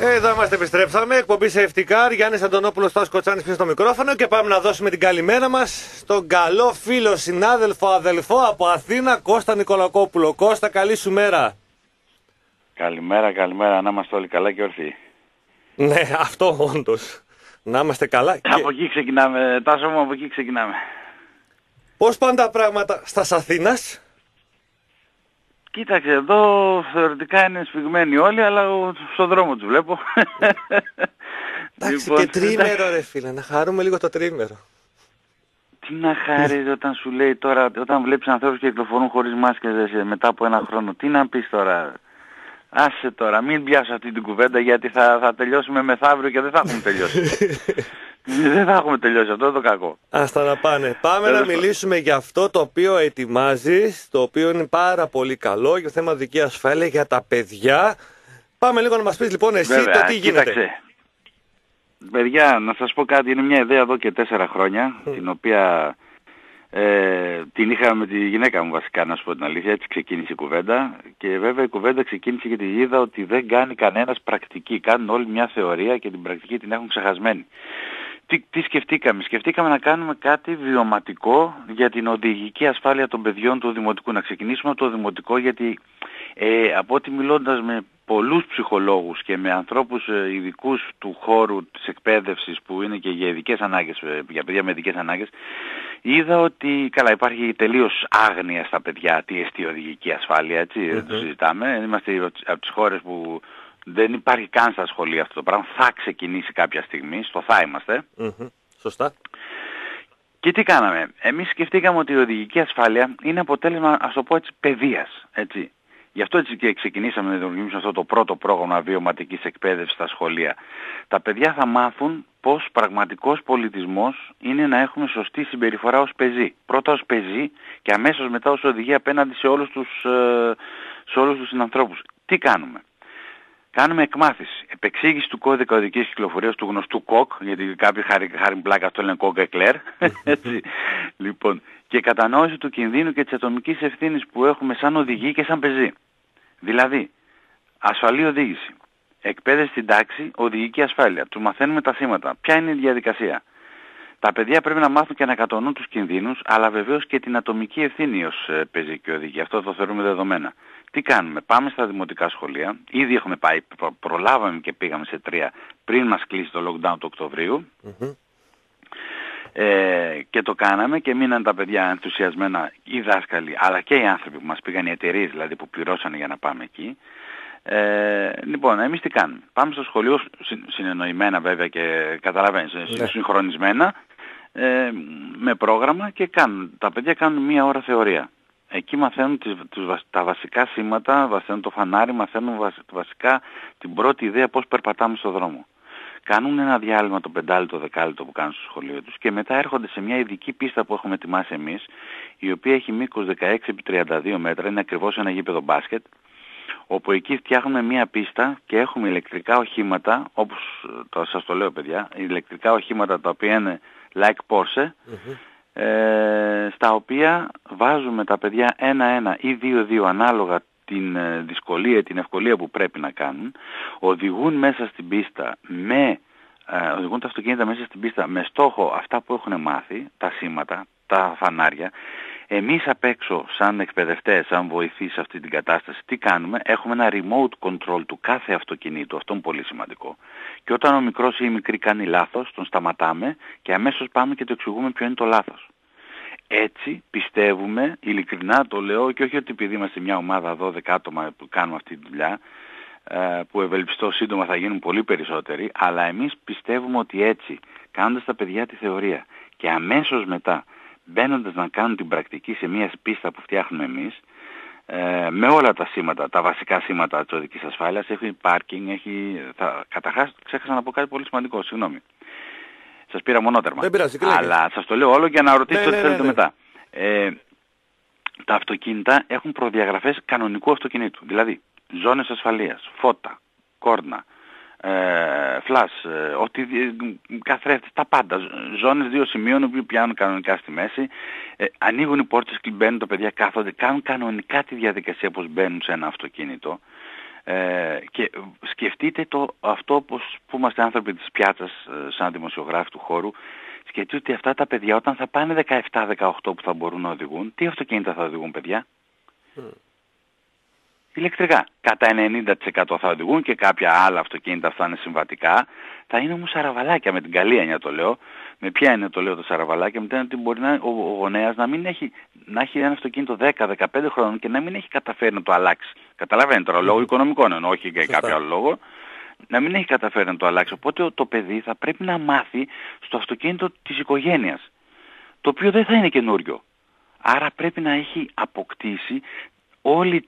Εδώ είμαστε, επιστρέψαμε. Εκπομπή Safety Car. Γιάννης Αντωνόπουλος, Τάσος Κοτσάνης πίσω στο μικρόφωνο. Και πάμε να δώσουμε την καλημέρα μας στον καλό φίλο, συνάδελφο, αδελφό από Αθήνα, Κώστα Νικολακόπουλο. Κώστα, καλή σου μέρα. Καλημέρα. Να είμαστε όλοι καλά και ορθοί. Ναι, αυτό όντως. Να είμαστε καλά. Από εκεί ξεκινάμε. Τάσο μου, από εκεί ξεκινάμε. Πώς πάνε τα πράγματα στα Αθήνας? Κοίταξε, εδώ θεωρητικά είναι σφιγμένοι όλοι, αλλά στον δρόμο τους βλέπω. Εντάξει, και τρίμερο ρε φίλε, να χαρούμε λίγο το τρίμερο. Τι να χαρίζει όταν σου λέει τώρα, όταν βλέπεις ανθρώπους και κυκλοφορούν χωρίς μάσκες μετά από ένα χρόνο, τι να πεις τώρα? Άσε τώρα, μην πιάσω αυτή την κουβέντα, γιατί θα τελειώσουμε μεθαύριο και δεν θα έχουμε τελειώσει. Δεν θα έχουμε τελειώσει, αυτό είναι το κακό. Άστα να πάνε. Πάμε να μιλήσουμε για αυτό το οποίο ετοιμάζεις, το οποίο είναι πάρα πολύ καλό για θέμα οδική ασφάλεια για τα παιδιά. Πάμε λίγο να μας πεις λοιπόν εσύ. Βέβαια, το τι γίνεται. Κοίταξε. Παιδιά, να σας πω κάτι, είναι μια ιδέα εδώ και 4 χρόνια, την οποία την είχα με τη γυναίκα μου βασικά, να σου πω την αλήθεια, έτσι ξεκίνησε η κουβέντα. Και βέβαια η κουβέντα ξεκίνησε γιατί είδα ότι δεν κάνει κανένας πρακτική, κάνουν όλοι μια θεωρία και την πρακτική την έχουν ξεχασμένη. Τι σκεφτήκαμε? Σκεφτήκαμε να κάνουμε κάτι βιωματικό για την οδηγική ασφάλεια των παιδιών του δημοτικού. Να ξεκινήσουμε από το δημοτικό, γιατί από ό,τι μιλώντας με πολλούς ψυχολόγους και με ανθρώπους ειδικούς του χώρου της εκπαίδευσης που είναι και για ειδικές ανάγκες, για παιδιά με ειδικές ανάγκες, είδα ότι καλά υπάρχει τελείως άγνοια στα παιδιά τι εστί οδηγική ασφάλεια, έτσι, δεν το συζητάμε. Είμαστε από τις χώρες που δεν υπάρχει καν στα σχολεία αυτό το πράγμα. Θα ξεκινήσει κάποια στιγμή, στο θα είμαστε. Σωστά. Και τι κάναμε? Εμείς σκεφτήκαμε ότι η οδηγική ασφάλεια είναι αποτέλεσμα, ας το πω έτσι, παιδείας, έτσι. Γι' αυτό έτσι και ξεκινήσαμε να δημιουργήσουμε αυτό το πρώτο πρόγραμμα βιωματικής εκπαίδευσης στα σχολεία. Τα παιδιά θα μάθουν πως πραγματικός πολιτισμός είναι να έχουμε σωστή συμπεριφορά ως πεζή. Πρώτα ως πεζή και αμέσως μετά ως οδηγία απέναντι σε όλους τους συνανθρώπους. Τι κάνουμε? Κάνουμε εκμάθηση, επεξήγηση του κώδικα οδικής κυκλοφορίας, του γνωστού ΚΟΚ, γιατί κάποιοι χάρη πλάκα αυτό λένε ΚΟΚ εκλέρ, λοιπόν, και κατανόηση του κινδύνου και της ατομικής ευθύνης που έχουμε σαν οδηγοί και σαν πεζοί. Δηλαδή, ασφαλή οδήγηση, εκπαίδευση στην τάξη, οδηγική ασφάλεια. Τους μαθαίνουμε τα σήματα. Ποια είναι η διαδικασία? Τα παιδιά πρέπει να μάθουν και να κατανοούν τους κινδύνους, αλλά βεβαίως και την ατομική ευθύνη ως πεζοί και οδηγοί. Αυτό το θεωρούμε δεδομένα. Τι κάνουμε? Πάμε στα δημοτικά σχολεία. Ήδη έχουμε πάει, προλάβαμε και πήγαμε σε 3 πριν μας κλείσει το lockdown του Οκτωβρίου. Και το κάναμε και μείναν τα παιδιά ενθουσιασμένα, οι δάσκαλοι, αλλά και οι άνθρωποι που μας πήγαν, οι εταιρείες δηλαδή που πληρώσανε για να πάμε εκεί. Λοιπόν, εμείς τι κάνουμε? Πάμε στο σχολείο, συνεννοημένα βέβαια και καταλαβαίνεις, συγχρονισμένα, με πρόγραμμα, και τα παιδιά κάνουν 1 ώρα θεωρία. Εκεί μαθαίνουν τα βασικά σήματα, μαθαίνουν το φανάρι, μαθαίνουν βασικά την πρώτη ιδέα πώς περπατάμε στο δρόμο. Κάνουν ένα διάλειμμα το 5 λεπτό, 10 λεπτό που κάνουν στο σχολείο τους και μετά έρχονται σε μια ειδική πίστα που έχουμε ετοιμάσει εμείς, η οποία έχει μήκος 16x32 μέτρα, είναι ακριβώς ένα γήπεδο μπάσκετ, όπου εκεί φτιάχνουμε μια πίστα και έχουμε ηλεκτρικά οχήματα, όπως σας το λέω παιδιά, ηλεκτρικά οχήματα τα οποία είναι like Porsche, στα οποία βάζουμε τα παιδιά 1-1 ή 2-2 ανάλογα την δυσκολία, την ευκολία που πρέπει να κάνουν, οδηγούν μέσα στην πίστα οδηγούν τα αυτοκίνητα μέσα στην πίστα με στόχο αυτά που έχουν μάθει, τα σήματα, τα φανάρια. Εμείς απ' έξω σαν εκπαιδευτές, σαν βοηθοί σε αυτή την κατάσταση, τι κάνουμε? Έχουμε ένα remote control του κάθε αυτοκινήτου, αυτό είναι πολύ σημαντικό. Και όταν ο μικρός ή η μικρή κάνει λάθος, τον σταματάμε και αμέσως πάμε και το εξηγούμε ποιο είναι το λάθος. Έτσι πιστεύουμε, ειλικρινά το λέω, και όχι ότι επειδή είμαστε μια ομάδα 12 άτομα που κάνουμε αυτή τη δουλειά, που ευελπιστώ σύντομα θα γίνουν πολύ περισσότεροι, αλλά εμείς πιστεύουμε ότι έτσι, κάνοντας τα παιδιά τη θεωρία και αμέσως μετά μπαίνοντας να κάνουν την πρακτική σε μια πίστα που φτιάχνουμε εμείς, με όλα τα σήματα, τα βασικά σήματα της οδικής ασφάλειας, έχει πάρκινγκ, καταρχάς ξέχασα να πω κάτι πολύ σημαντικό, συγγνώμη. Σας πήρα μονότερμα. Δεν πειράζει, αλλά σας το λέω όλο για να ρωτήσετε ό,τι θέλετε μετά. Τα αυτοκίνητα έχουν προδιαγραφές κανονικού αυτοκινήτου. Δηλαδή, ζώνες ασφαλείας, φώτα, κόρνα, φλας, καθρέφτες, τα πάντα. Ζώνες 2 σημείων που πιάνουν κανονικά στη μέση. Ανοίγουν οι πόρτες και μπαίνουν τα παιδιά, κάθονται, κάνουν κανονικά τη διαδικασία πως μπαίνουν σε ένα αυτοκίνητο. Και σκεφτείτε αυτό που είμαστε άνθρωποι της πιάτσας, σαν δημοσιογράφοι του χώρου, σκεφτείτε ότι αυτά τα παιδιά όταν θα πάνε 17-18 που θα μπορούν να οδηγούν, τι αυτοκίνητα θα οδηγούν, παιδιά? Ηλεκτρικά. Κατά 90% θα οδηγούν και κάποια άλλα αυτοκίνητα αυτά είναι συμβατικά. Θα είναι όμως σαραβαλάκια, με την καλή έννοια το λέω. Με ποια έννοια το λέω το σαραβαλάκια? Με την έννοια ότι μπορεί ο γονέας να έχει ένα αυτοκίνητο 10-15 χρόνων και να μην έχει καταφέρει να το αλλάξει. Καταλαβαίνετε τώρα, λόγω οικονομικών, όχι για κάποιο άλλο λόγο. Να μην έχει καταφέρει να το αλλάξει. Οπότε το παιδί θα πρέπει να μάθει στο αυτοκίνητο της οικογένειας, το οποίο δεν θα είναι καινούριο. Άρα πρέπει να έχει αποκτήσει όλη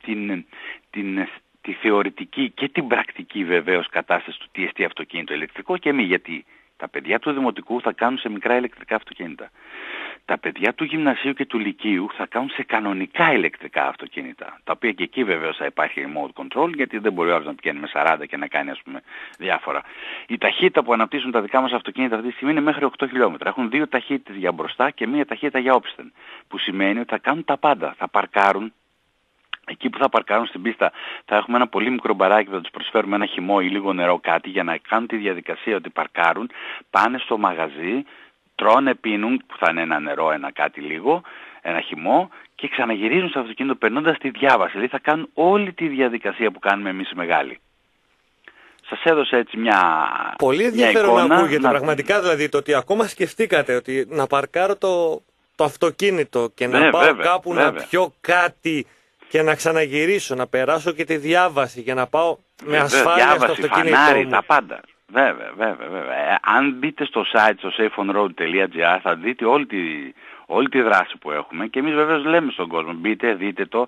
τη θεωρητική και την πρακτική βεβαίως κατάσταση του τι εστί αυτοκίνητο ηλεκτρικό και μη, γιατί τα παιδιά του δημοτικού θα κάνουν σε μικρά ηλεκτρικά αυτοκίνητα. Τα παιδιά του γυμνασίου και του λυκείου θα κάνουν σε κανονικά ηλεκτρικά αυτοκίνητα, τα οποία και εκεί βεβαίως θα υπάρχει remote control, γιατί δεν μπορεί ο άλλος να πηγαίνει με 40 και να κάνει διάφορα. Η ταχύτητα που αναπτύσσουν τα δικά μας αυτοκίνητα αυτή τη στιγμή είναι μέχρι 8 χιλιόμετρα. Έχουν 2 ταχύτητες για μπροστά και 1 ταχύτητα για όψισθεν, που σημαίνει ότι θα κάνουν τα πάντα. Θα παρκάρουν. Εκεί που θα παρκάρουν στην πίστα θα έχουμε ένα πολύ μικρό μπαράκι που θα τους προσφέρουμε ένα χυμό ή λίγο νερό, κάτι, για να κάνουν τη διαδικασία ότι παρκάρουν, πάνε στο μαγαζί, τρώνε, πίνουν, που θα είναι ένα νερό, ένα κάτι λίγο, ένα χυμό, και ξαναγυρίζουν στο αυτοκίνητο περνώντας τη διάβαση. Δηλαδή θα κάνουν όλη τη διαδικασία που κάνουμε εμείς οι μεγάλοι. Σας έδωσα έτσι μια πολύ ενδιαφέρον να ακούγεται πραγματικά, δηλαδή το ότι ακόμα σκεφτήκατε ότι να παρκάρω το αυτοκίνητο και να πάω κάπου να πιω κάτι και να ξαναγυρίσω, να περάσω και τη διάβαση και να πάω με ασφάλεια διάβαση, στο αυτοκίνητο φανάρι, μου. Τα πάντα. Βέβαια. Αν μπείτε στο site, στο safeonroad.gr, θα δείτε όλη τη δράση που έχουμε, και εμείς βεβαίως λέμε στον κόσμο, μπείτε, δείτε το.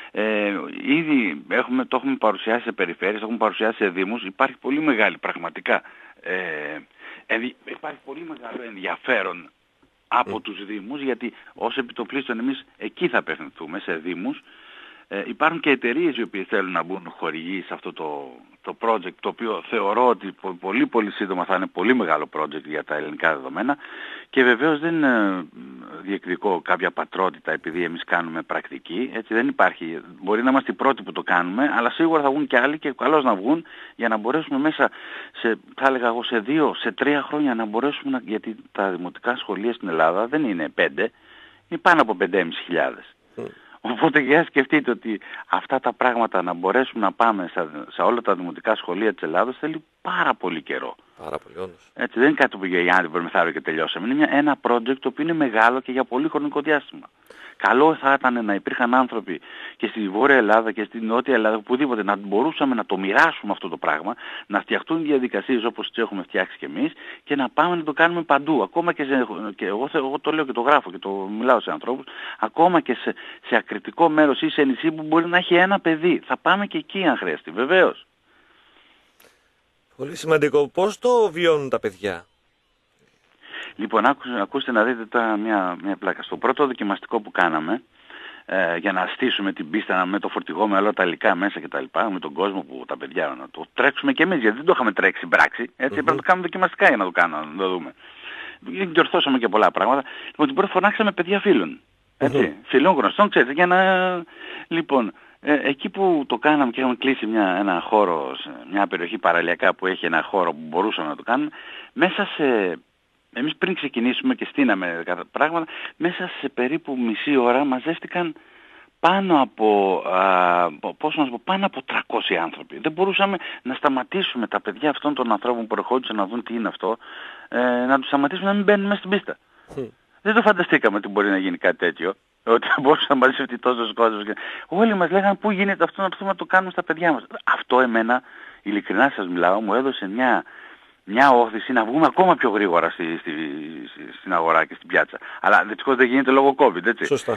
Ήδη το έχουμε παρουσιάσει σε περιφέρειες, το έχουμε παρουσιάσει σε δήμους, υπάρχει πολύ μεγάλη πραγματικά. Υπάρχει πολύ μεγάλο ενδιαφέρον από τους δήμους, γιατί ως επιτοπλίστων εμείς εκεί θα απευθυνθούμε, σε δήμους. Υπάρχουν και εταιρείες οι οποίες θέλουν να μπουν χορηγοί σε αυτό το project, το οποίο θεωρώ ότι πολύ πολύ σύντομα θα είναι πολύ μεγάλο project για τα ελληνικά δεδομένα, και βεβαίως δεν διεκδικώ κάποια πατρότητα επειδή εμείς κάνουμε πρακτική, έτσι δεν υπάρχει. Μπορεί να είμαστε οι πρώτοι που το κάνουμε, αλλά σίγουρα θα βγουν και άλλοι, και καλώς να βγουν, για να μπορέσουμε μέσα θα έλεγα εγώ σε 2-3 χρόνια να μπορέσουμε γιατί τα δημοτικά σχολεία στην Ελλάδα δεν είναι 5, είναι πάνω από 5.500. Οπότε για σκεφτείτε ότι αυτά τα πράγματα να μπορέσουμε να πάμε σε όλα τα δημοτικά σχολεία της Ελλάδας θέλει πάρα πολύ καιρό. Πάρα πολύ, όντως. Έτσι, δεν είναι κάτι που για αύριο μεθαύριο και τελειώσαμε. Είναι ένα project το οποίο είναι μεγάλο και για πολύ χρονικό διάστημα. Καλό θα ήταν να υπήρχαν άνθρωποι και στη Βόρεια Ελλάδα και στη Νότια Ελλάδα, οπουδήποτε, να μπορούσαμε να το μοιράσουμε αυτό το πράγμα, να φτιαχτούν διαδικασίες όπως τις έχουμε φτιάξει κι εμείς, και να πάμε να το κάνουμε παντού. Ακόμα και εγώ το λέω και το γράφω και το μιλάω σε ανθρώπους, ακόμα και σε ακριτικό μέρος ή σε νησί που μπορεί να έχει ένα παιδί. Θα πάμε και εκεί αν χρειαστεί, βεβαίως. Πολύ σημαντικό. Πώς το βιώνουν τα παιδιά? Λοιπόν, ακούστε να δείτε τώρα μια πλάκα. Στο πρώτο δοκιμαστικό που κάναμε, για να στήσουμε την πίστα με το φορτηγό, με όλα τα υλικά μέσα κτλ., με τον κόσμο που τα παιδιά να το τρέξουμε και εμείς, γιατί δεν το είχαμε τρέξει στην πράξη, έτσι, πρέπει να το κάνουμε δοκιμαστικά για να το δούμε. Διορθώσαμε και πολλά πράγματα. Λοιπόν, την πρώτη φωνάξαμε παιδιά φίλων. Έτσι, φίλων γνωστών, ξέρετε, για να... Λοιπόν, εκεί που το κάναμε και είχαμε κλείσει ένα χώρο, μια περιοχή παραλιακά που έχει ένα χώρο που μπορούσαμε να το κάνουμε, μέσα σε... Εμείς πριν ξεκινήσουμε και στείναμε κάποια πράγματα, μέσα σε περίπου μισή ώρα μαζεύτηκαν πάνω από 300 άνθρωποι. Δεν μπορούσαμε να σταματήσουμε τα παιδιά αυτών των ανθρώπων που ερχόντουσαν να δουν τι είναι αυτό, να τους σταματήσουμε να μην μπαίνουν μέσα στην πίστα. Δεν το φανταστήκαμε ότι μπορεί να γίνει κάτι τέτοιο, ότι μπορούσε να μαζευτεί τόσος κόσμος. Όλοι μας λέγανε πού γίνεται αυτό, να έρθουμε να το κάνουμε στα παιδιά μας. Αυτό εμένα, ειλικρινά σας μιλάω, μου έδωσε μια όθηση να βγούμε ακόμα πιο γρήγορα στην αγορά και στην πιάτσα. Αλλά δυστυχώς δεν γίνεται λόγω COVID, έτσι. Σωστά.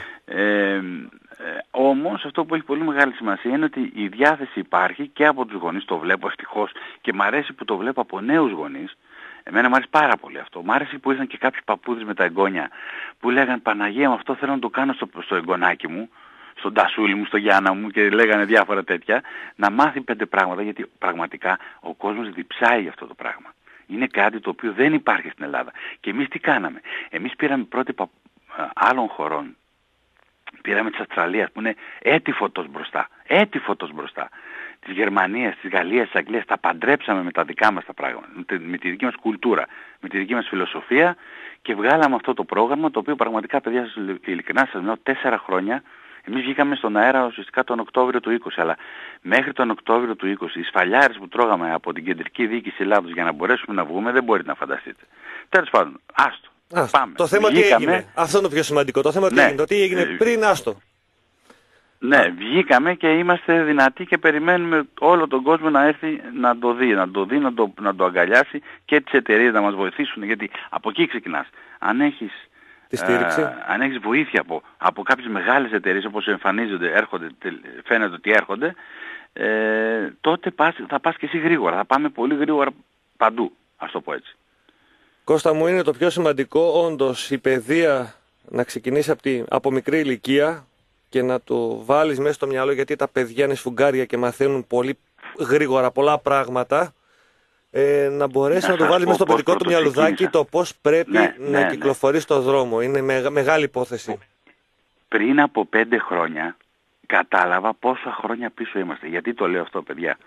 Όμως αυτό που έχει πολύ μεγάλη σημασία είναι ότι η διάθεση υπάρχει και από τους γονείς, το βλέπω ευτυχώς, και μ' αρέσει που το βλέπω από νέους γονείς. Εμένα μου άρεσε πάρα πολύ αυτό. Μ' άρεσε που ήρθαν και κάποιοι παππούδες με τα εγγόνια που λέγαν Παναγία μου, αυτό θέλω να το κάνω στο εγγονάκι μου, στον Τασούλη μου, στο Γιάννα μου, και λέγανε διάφορα τέτοια, να μάθει 5 πράγματα, γιατί πραγματικά ο κόσμος διψάει για αυτό το πράγμα. Είναι κάτι το οποίο δεν υπάρχει στην Ελλάδα. Και εμείς τι κάναμε? Εμείς πήραμε πρότυπα άλλων χωρών. Πήραμε της Αυστραλίας που είναι έτη φωτός μπροστά. της Γερμανίας, της Γαλλίας, της Αγγλίας, τα παντρέψαμε με τα δικά μας τα πράγματα, με τη δική μας κουλτούρα, με τη δική μας φιλοσοφία και βγάλαμε αυτό το πρόγραμμα, το οποίο πραγματικά, παιδιά, ειλικρινά σας μιλάω, 4 χρόνια. Εμείς βγήκαμε στον αέρα ουσιαστικά τον Οκτώβριο του 20, αλλά μέχρι τον Οκτώβριο του 20 οι σφαλιάρες που τρώγαμε από την κεντρική διοίκηση Ελλάδος για να μπορέσουμε να βγούμε δεν μπορείτε να φανταστείτε. Τέλος πάντων, άστο. Πάμε. Το θέμα τι έγινε. Αυτό είναι το πιο σημαντικό. Το θέμα τι έγινε. Το τι έγινε πριν, άστο. Ναι, βγήκαμε και είμαστε δυνατοί και περιμένουμε όλο τον κόσμο να έρθει να το δει, να το αγκαλιάσει και τις εταιρείες να μας βοηθήσουν, γιατί από εκεί ξεκινάς. Αν έχεις βοήθεια από κάποιες μεγάλες εταιρείες όπως εμφανίζονται, έρχονται, φαίνεται ότι έρχονται, τότε θα πας και εσύ γρήγορα. Θα πάμε πολύ γρήγορα παντού, ας το πω έτσι. Κώστα μου, είναι το πιο σημαντικό όντως η παιδεία να ξεκινήσει από μικρή ηλικία και να το βάλεις μέσα στο μυαλό, γιατί τα παιδιά είναι σφουγγάρια και μαθαίνουν πολύ γρήγορα πολλά πράγματα. Να μπορέσει να το βάλει μέσα στο παιδικό του μυαλουδάκι το πώς πρέπει να κυκλοφορεί στον δρόμο. Είναι μεγάλη υπόθεση. Πριν από 5 χρόνια κατάλαβα πόσα χρόνια πίσω είμαστε. Γιατί το λέω αυτό, παιδιά.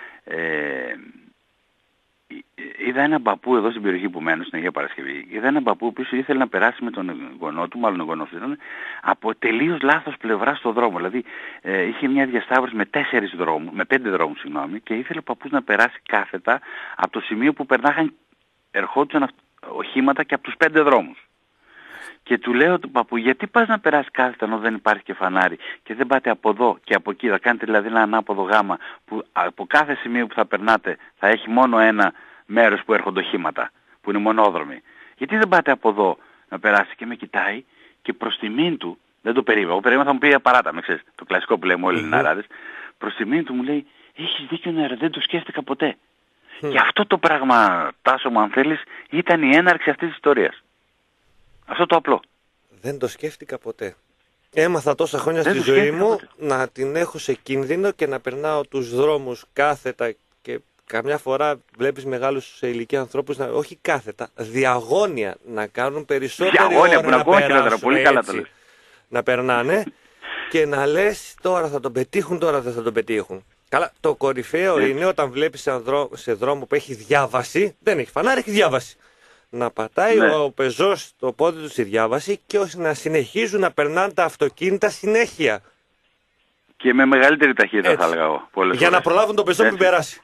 Είδα έναν παππού εδώ στην περιοχή που μένω, στην Αγία Παρασκευή. Είδα έναν παππού που ήθελε να περάσει με τον γονό του, μάλλον ο γονός του ήταν, από τελείως λάθος πλευρά στο δρόμο. Δηλαδή είχε μια διασταύρωση με 5 δρόμους, και ήθελε ο παππούς να περάσει κάθετα από το σημείο που ερχόντουσαν οχήματα και από τους 5 δρόμους. Και του λέω του παππού, γιατί πας να περάσει κάθετα ενώ δεν υπάρχει και φανάρι και δεν πάτε από εδώ και από εκεί, θα κάνετε δηλαδή ένα ανάποδο γάμα που από κάθε σημείο που θα περνάτε θα έχει μόνο ένα μέρος που έρχονται οχήματα, που είναι μονόδρομοι. Γιατί δεν πάτε από εδώ να περάσει? Και με κοιτάει και προς τιμήν του, δεν το περίμενα, εγώ περίμενα θα μου πει παράτα, με ξέρεις, το κλασικό που λέμε όλοι οι Ελληναράδες, προς τιμήν του μου λέει, έχεις δίκιο νερά, δεν το σκέφτηκα ποτέ. Και αυτό το πράγμα, Τάσο μου αν θέλεις, ήταν η έναρξη αυτής της ιστορίας. Αυτό το απλό. Δεν το σκέφτηκα ποτέ. Έμαθα τόσα χρόνια στη ζωή μου να την έχω σε κίνδυνο και να περνάω τους δρόμους κάθετα, και καμιά φορά βλέπεις μεγάλους σε ηλικία ανθρώπους, όχι κάθετα, διαγώνια, να κάνουν περισσότερη ώρα να περάσουν, πολύ καλά το λες. Να περνάνε και να λες τώρα θα τον πετύχουν, τώρα δεν θα τον πετύχουν. Καλά, το κορυφαίο είναι όταν βλέπεις σε δρόμο που έχει διάβαση, δεν έχει φανάρι, έχει διάβαση. Να πατάει ο πεζός το πόδι του στη διάβαση και να συνεχίζουν να περνάνε τα αυτοκίνητα συνέχεια. Και με μεγαλύτερη ταχύτητα θα έλεγα εγώ. Για να προλάβουν τον πεζό που περάσει.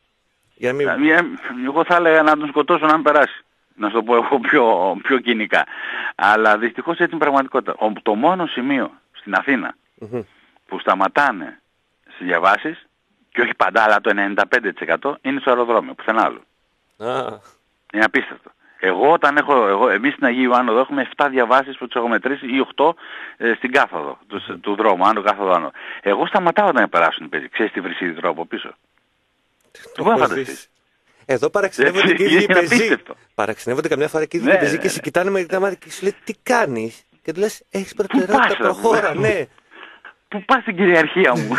Εγώ θα έλεγα να τον σκοτώσω να μην περάσει. Να σου το πω εγώ πιο κοινικά. Αλλά δυστυχώς έτσι είναι πραγματικότητα. Το μόνο σημείο στην Αθήνα που σταματάνε στις διαβάσεις, και όχι παντά αλλά το 95% είναι στο αεροδρόμιο, πουθενά άλλο. Είναι απίστευτο. Εμείς στην Αγίου Ιωάννου εδώ έχουμε 7 διαβάσεις που τους έχω μετρήσει ή 8 στην κάθοδο του δρόμου, άνω κάθοδο άνω. Εγώ σταματάω όταν περάσουν οι παίζει. Ξέρεις τι βρυσίδι τρώω από πίσω? Το μπορεί να φανταστείς. Εδώ παραξενεύονται και οι ίδιοι πεζοί. Παραξενεύονται καμιά φορά και οι ίδιοι πεζοί και σε κοιτάνε με τα μάτια και σου λέει τι κάνεις? Και του λες έχεις προτεραιότητα, προχώρα, ναι. Πού πας στην κυριαρχία μου?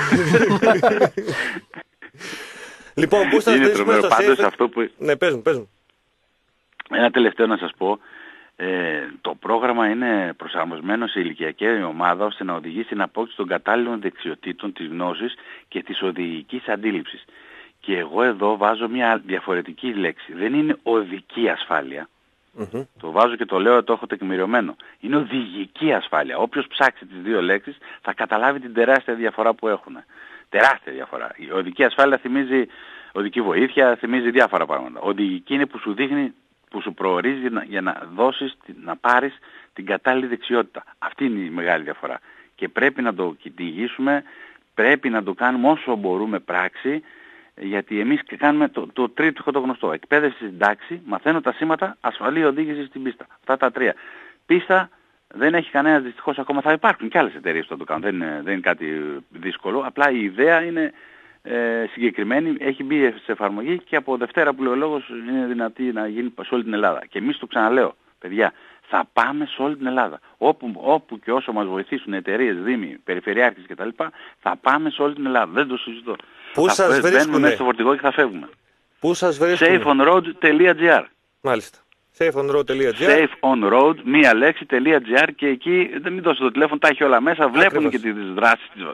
Λοιπόν, πού σας βρίσκουμε στο safe? Ναι, πες μου. Ένα τελευταίο να σας πω. Το πρόγραμμα είναι προσαρμοσμένο σε ηλικιακή ομάδα ώστε να οδηγήσει στην απόκτηση των κατάλληλων δεξιοτήτων, της γνώσης και της οδηγικής αντίληψης. Και εγώ εδώ βάζω μια διαφορετική λέξη. Δεν είναι οδική ασφάλεια. Το βάζω και το λέω, το έχω τεκμηριωμένο. Είναι οδηγική ασφάλεια. Όποιος ψάξει τις δύο λέξεις θα καταλάβει την τεράστια διαφορά που έχουν. Τεράστια διαφορά. Η οδική ασφάλεια θυμίζει οδική βοήθεια, θυμίζει διάφορα πράγματα. Οδηγική είναι που σου δείχνει, που σου προορίζει για να δώσεις, να πάρεις την κατάλληλη δεξιότητα. Αυτή είναι η μεγάλη διαφορά. Και πρέπει να το κυνηγήσουμε, πρέπει να το κάνουμε όσο μπορούμε πράξη, γιατί εμείς κάνουμε το τρίτο το γνωστό. Εκπαίδευση στην τάξη, μαθαίνω τα σήματα, ασφαλή οδήγηση στην πίστα. Αυτά τα 3. Πίστα δεν έχει κανένας δυστυχώς ακόμα, θα υπάρχουν και άλλες εταιρείες που θα το κάνουν. Δεν είναι κάτι δύσκολο, απλά η ιδέα είναι συγκεκριμένη, έχει μπει σε εφαρμογή και από Δευτέρα που λέει ο λόγος είναι δυνατή να γίνει σε όλη την Ελλάδα. Και εμείς το ξαναλέω, παιδιά, θα πάμε σε όλη την Ελλάδα. Όπου και όσο μας βοηθήσουν εταιρείες, δήμοι, περιφερειάρχες κτλ. Θα πάμε σε όλη την Ελλάδα. Δεν το συζητώ. Πού σας βρίσκουμε? Μπαίνουμε μέσα στο φορτηγό και θα φεύγουμε. Πού σας βρίσκουμε? safeonroad.gr. Μάλιστα. safeonroad.gr. safeonroad, μία λέξη.gr, και εκεί δεν μην δώσετε το τηλέφωνο, τα έχει όλα μέσα, βλέπουν και τις δράσεις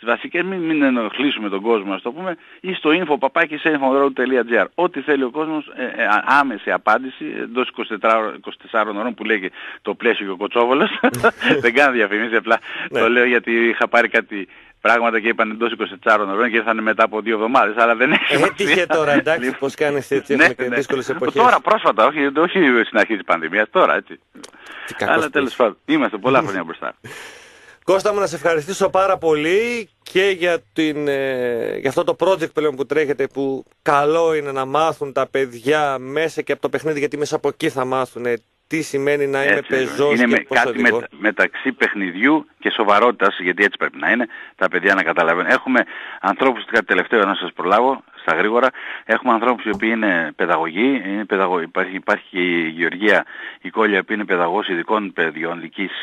στις βασικές, μην ενοχλήσουμε τον κόσμο, ας το πούμε, ή στο info@safeonroad.gr. Ό,τι θέλει ο κόσμος, άμεση απάντηση εντός 24 ώρων που λέει το πλαίσιο και ο Κοτσόβολος. Δεν κάνω διαφημίσεις, απλά το λέω γιατί είχα πάρει κάτι πράγματα και είπαν εντός 24 ώρων και ήρθαν μετά από 2 εβδομάδες, αλλά δεν έχει σημασία. Έτυχε τώρα, εντάξει, πώς κάνεις έτσι, έχουμε και δύσκολες εποχές. Τώρα πρόσφατα, όχι στην αρχή της πανδημίας, τώρα έτσι. Αλλά τέλος πάντων, είμαστε πολλά χρόνια μπροστά. Κώστα μου, να σε ευχαριστήσω πάρα πολύ και για αυτό το project πλέον που τρέχετε, που καλό είναι να μάθουν τα παιδιά μέσα και από το παιχνίδι, γιατί μέσα από εκεί θα μάθουν τι σημαίνει να είμαι πεζός. Είναι και κάτι μεταξύ παιχνιδιού και σοβαρότητας, γιατί έτσι πρέπει να είναι, τα παιδιά να καταλαβαίνουν. Έχουμε ανθρώπους, κάτι τελευταίο να σας προλάβω, στα γρήγορα, έχουμε ανθρώπους οι οποίοι είναι παιδαγωγοί, υπάρχει και η Γεωργία η Κόλλια που είναι παιδαγωγός ειδικών παιδιών,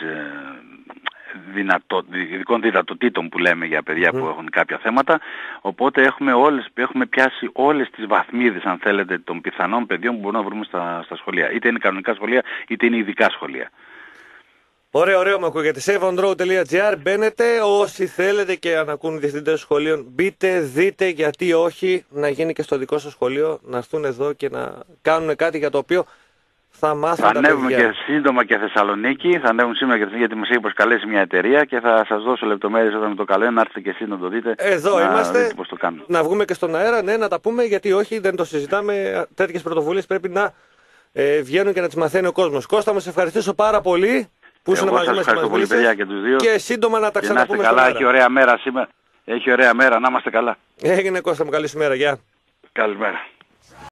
ειδικών δυνατοτήτων που λέμε για παιδιά που έχουν κάποια θέματα, οπότε έχουμε πιάσει όλες τις βαθμίδες, αν θέλετε, των πιθανών παιδιών που μπορούμε να βρούμε στα σχολεία, είτε είναι κανονικά σχολεία είτε είναι ειδικά σχολεία. Ωραίο μου ακούγεται. safeonroad.gr, μπαίνετε, όσοι θέλετε και αν ακούν διευθυντές σχολείων, μπείτε, δείτε, γιατί όχι, να γίνει και στο δικό σας σχολείο, να έρθουν εδώ και να κάνουν κάτι για το οποίο θα μάθουν τα παιδιά. Θα ανέβουμε και σύντομα και Θεσσαλονίκη, θα ανέβουμε σήμερα και γιατί μας έχει προσκαλέσει μια εταιρεία και θα σας δώσω λεπτομέρειες όταν με το καλό, να έρθετε και εσείς να το δείτε. Εδώ είμαστε, δείτε πώς το κάνουμε. Να βγούμε και στον αέρα, ναι, να τα πούμε, γιατί όχι, δεν το συζητάμε, τέτοιες πρωτοβουλίες πρέπει να βγαίνουν και να τις μαθαίνει ο κόσμος. Κώστα, μου σε ευχαριστήσω πάρα πολύ που ήσουν μαζί μας και σύντομα να τα ξαναπούμε στον αέρα. Έχει ωραία μέρα σήμερα, έχει ωραία μέρα, να είμαστε καλά. Έγινε, Κώστα μου, καλή σου μέρα, γεια. Καλημέρα.